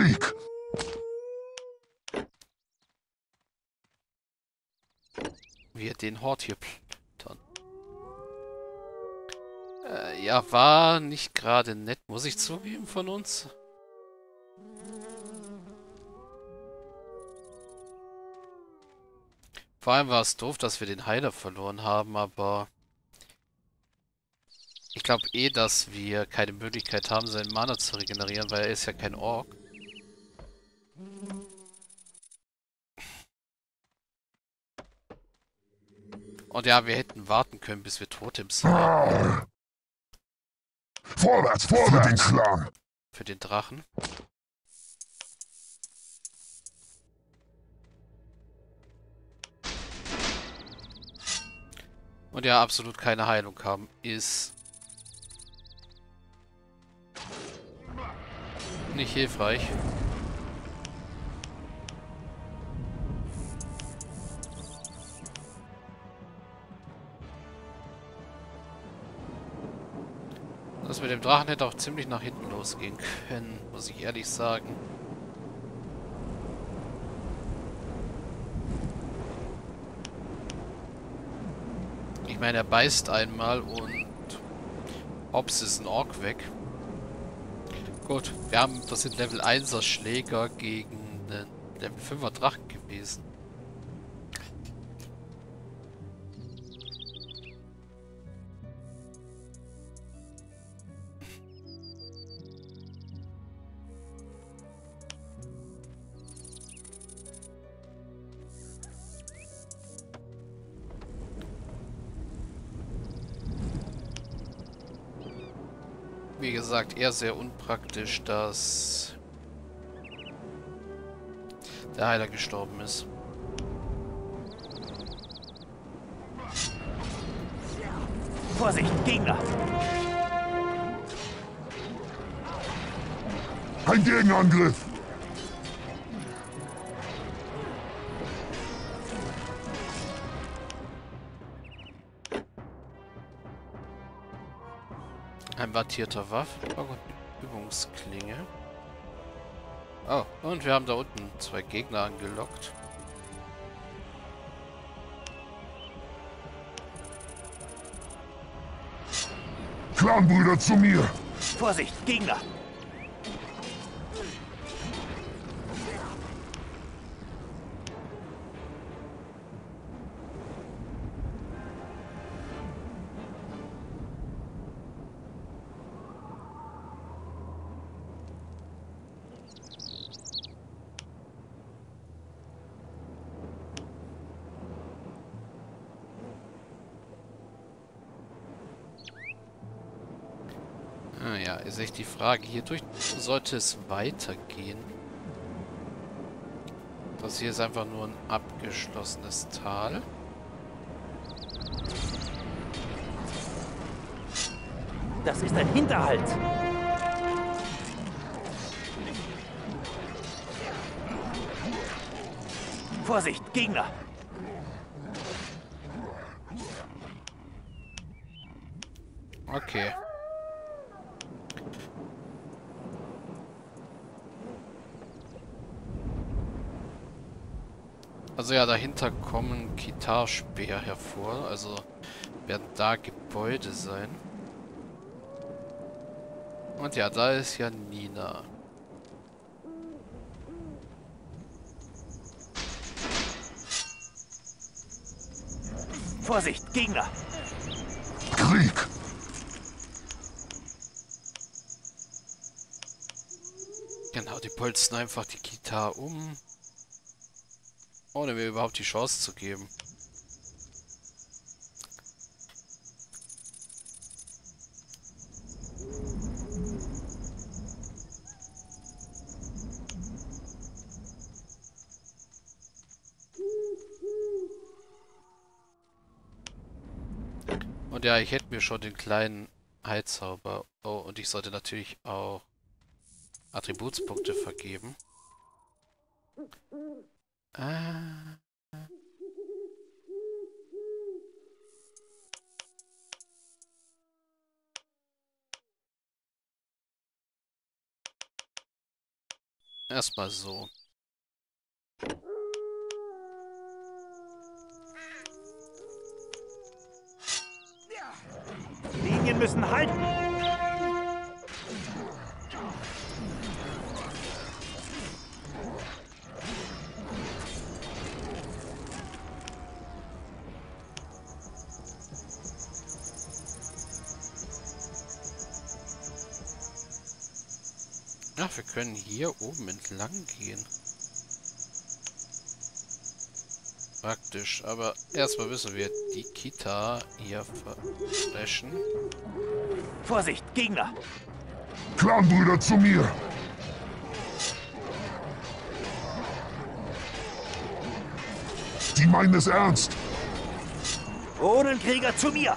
Krieg! Wir den Hort hier plündern. Ja, war nicht gerade nett, muss ich zugeben, von uns. Vor allem war es doof, dass wir den Heiler verloren haben, aber ich glaube eh, dass wir keine Möglichkeit haben, seinen Mana zu regenerieren, weil er ist ja kein Ork. Und ja, wir hätten warten können, bis wir Totems haben Ah, vorwärts, vorwärts! Für den Clan! für den Drachen. Und ja, absolut keine Heilung haben, ist nicht hilfreich. Das mit dem Drachen hätte auch ziemlich nach hinten losgehen können, muss ich ehrlich sagen. Ich meine, er beißt einmal und hops ist ein Ork weg. Gut, das sind Level 1er Schläger gegen einen Level 5er Drachen gewesen. Wie gesagt, eher sehr unpraktisch, dass der Heiler gestorben ist. Vorsicht, Gegner! Ein Gegenangriff! Ein wattierter Waff. Oh Gott, Übungsklinge. Oh, und wir haben da unten zwei Gegner angelockt. Clanbrüder zu mir! Vorsicht, Gegner! Ah ja, ist echt die Frage. Hierdurch sollte es weitergehen. Das hier ist einfach nur ein abgeschlossenes Tal. Das ist ein Hinterhalt! Vorsicht, Gegner! Okay. Also ja, dahinter kommen Kitarspeer hervor. Also werden da Gebäude sein. Und ja, da ist ja Nina. Vorsicht, Gegner! Krieg! Genau, die polzen einfach die Kitar um. Ohne mir überhaupt die Chance zu geben. Und ja, ich hätte mir schon den kleinen Heilzauber. Oh, und ich sollte natürlich auch Attributspunkte vergeben. Ah. Erstmal so. Die Linien müssen halten. Ach, wir können hier oben entlang gehen. Praktisch, aber erstmal müssen wir die Kita hier verflashen. Vorsicht, Gegner. Clanbrüder zu mir! Die meinen es ernst! Drohnenkrieger zu mir.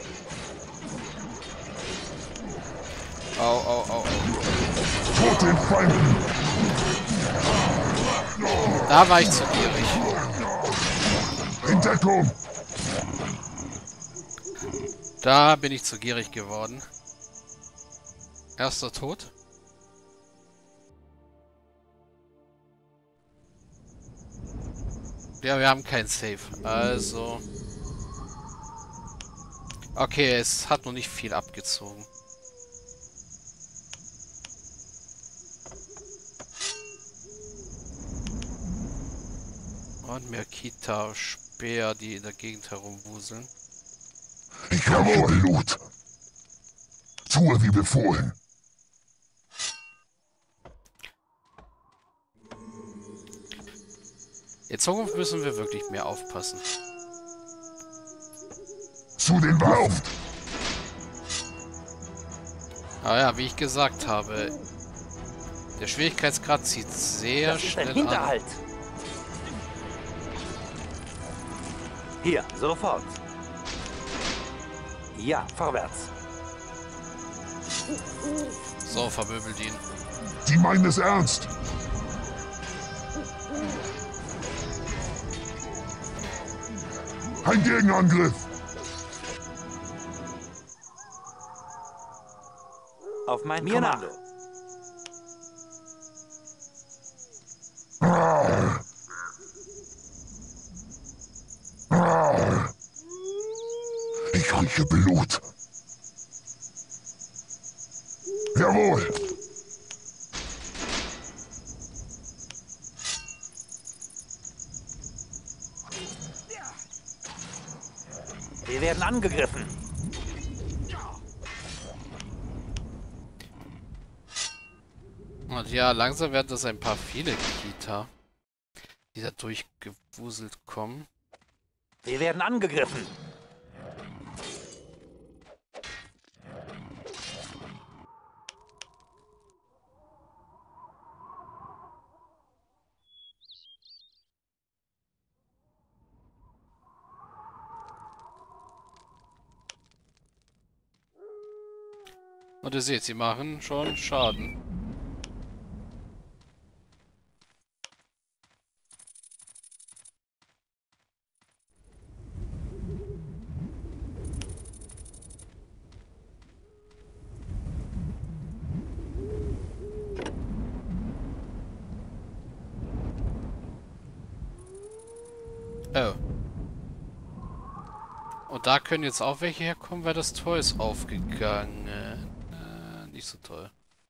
Au, au, au, au. Tot den Feinden! Da war ich zu gierig. In Deckung! Da bin ich zu gierig geworden. Erster Tod. Ja, wir haben kein Save. Also... Okay, es hat noch nicht viel abgezogen. Und mehr Kita-Speer, die in der Gegend herumwuseln. Ich habe Blut! Tue wie befohlen! In Zukunft müssen wir wirklich mehr aufpassen. Zu den Waffen! Aber ja, wie ich gesagt habe, der Schwierigkeitsgrad zieht sehr Das ist ein schnell an. Hinterhalt. Hier, sofort. Ja, vorwärts. So, vermöbelt ihn. Die meinen es ernst! Ein Gegenangriff! Auf mein Kommando. Ah. Ah. Ich rieche Blut. Jawohl! Wir werden angegriffen. Und ja, langsam werden das ein paar viele Kita, die da durchgewuselt kommen. Wir werden angegriffen. Und ihr seht, sie machen schon Schaden. Oh. Und da können jetzt auch welche herkommen, weil das Tor ist aufgegangen. Nicht so toll.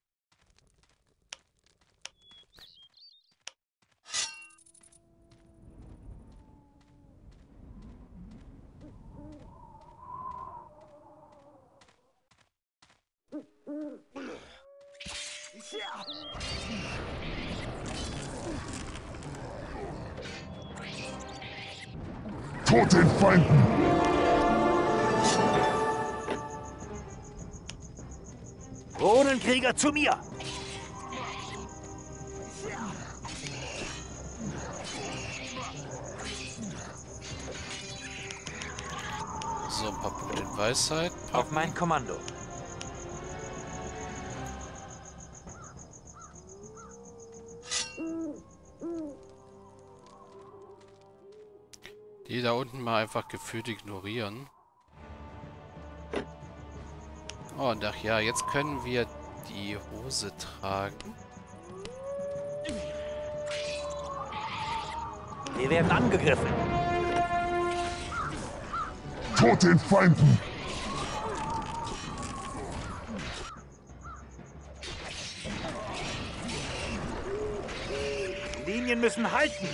Tot den Feinden! Drohnenkrieger zu mir. So, ein paar Punkte in Weisheit. Auf mein Kommando. Die da unten mal einfach gefühlt ignorieren. Oh, und ach ja, jetzt können wir die Hose tragen. Wir werden angegriffen. Tod den Feinden! Die Linien müssen halten.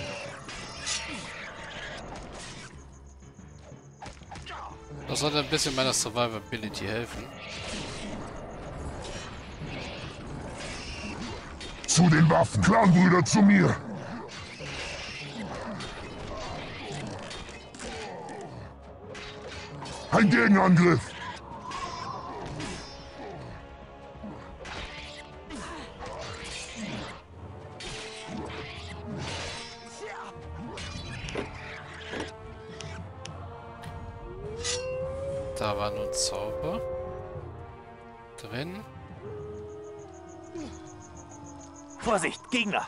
Das sollte ein bisschen meiner Survivability helfen. Zu den Waffen! Clanbrüder, zu mir! Ein Gegenangriff! Da war nun Zauber drin. Vorsicht, Gegner!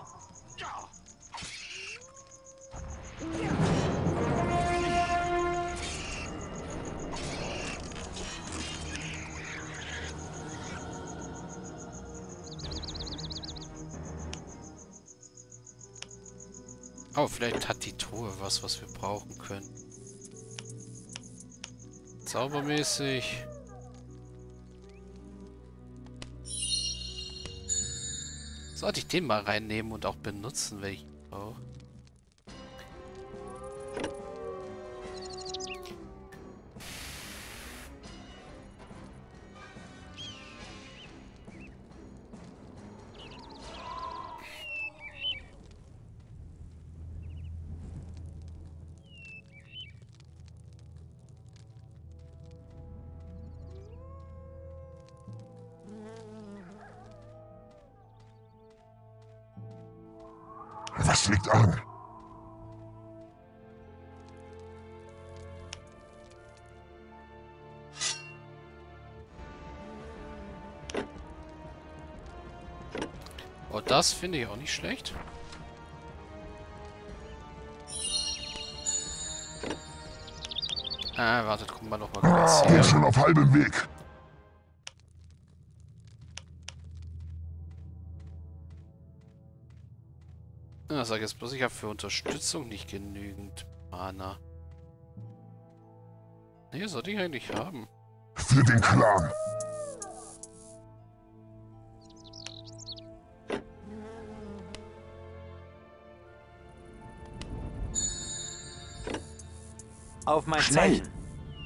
Oh, vielleicht hat die Truhe was wir brauchen können. Zaubermäßig. Sollte ich den mal reinnehmen und auch benutzen, wenn ich brauche. Was liegt an? Oh, das finde ich auch nicht schlecht. Ah, wartet, kommen wir noch mal kurz Bin hier. schon auf halbem Weg. Ja, sag jetzt bloß, ich habe für Unterstützung nicht genügend Mana. Nee, sollte ich eigentlich haben. Für den Clan. Auf mein Schnell. Zeichen.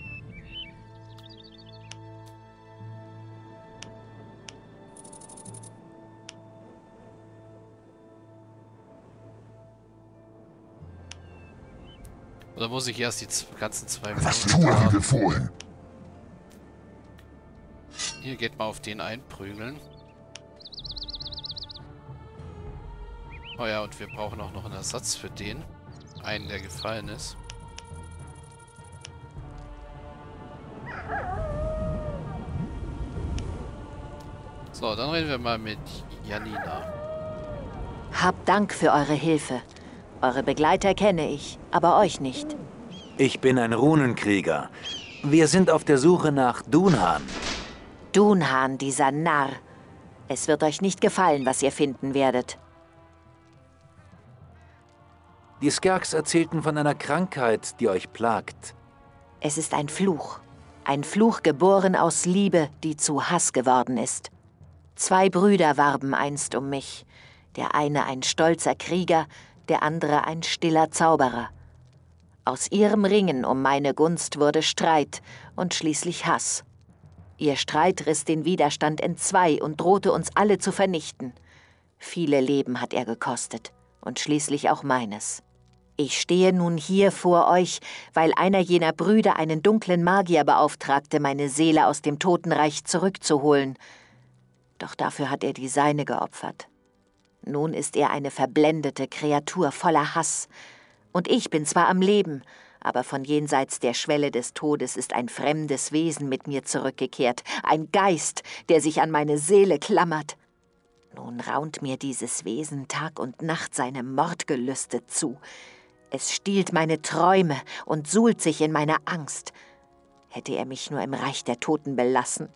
Oder muss ich erst die ganzen 2 Was Minuten tue wie haben? befohlen? Hier geht mal auf den einprügeln. Oh ja, und wir brauchen auch noch einen Ersatz für den. Einen, der gefallen ist. So, dann reden wir mal mit Janina. Habt Dank für eure Hilfe. Eure Begleiter kenne ich, aber euch nicht. Ich bin ein Runenkrieger. Wir sind auf der Suche nach Dunhan. Dunhan, dieser Narr. Es wird euch nicht gefallen, was ihr finden werdet. Die Skerks erzählten von einer Krankheit, die euch plagt. Es ist ein Fluch. Ein Fluch geboren aus Liebe, die zu Hass geworden ist. 2 Brüder warben einst um mich. Der eine ein stolzer Krieger, der andere ein stiller Zauberer. Aus ihrem Ringen um meine Gunst wurde Streit und schließlich Hass. Ihr Streit riss den Widerstand entzwei und drohte uns alle zu vernichten. Viele Leben hat er gekostet und schließlich auch meines. Ich stehe nun hier vor euch, weil einer jener Brüder einen dunklen Magier beauftragte, meine Seele aus dem Totenreich zurückzuholen. Doch dafür hat er die seine geopfert. Nun ist er eine verblendete Kreatur voller Hass. Und ich bin zwar am Leben, aber von jenseits der Schwelle des Todes ist ein fremdes Wesen mit mir zurückgekehrt, ein Geist, der sich an meine Seele klammert. Nun raunt mir dieses Wesen Tag und Nacht seine Mordgelüste zu. Es stiehlt meine Träume und suhlt sich in meiner Angst. Hätte er mich nur im Reich der Toten belassen.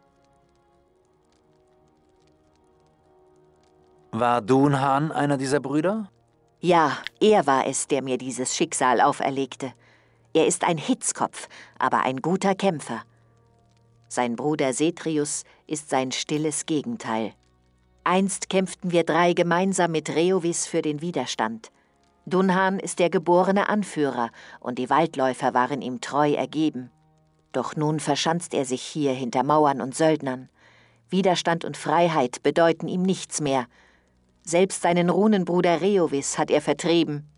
War Dunhan einer dieser Brüder? Ja, er war es, der mir dieses Schicksal auferlegte. Er ist ein Hitzkopf, aber ein guter Kämpfer. Sein Bruder Setrius ist sein stilles Gegenteil. Einst kämpften wir 3 gemeinsam mit Reovis für den Widerstand. Dunhan ist der geborene Anführer und die Waldläufer waren ihm treu ergeben. Doch nun verschanzt er sich hier hinter Mauern und Söldnern. Widerstand und Freiheit bedeuten ihm nichts mehr. Selbst seinen Runenbruder Reovis hat er vertrieben.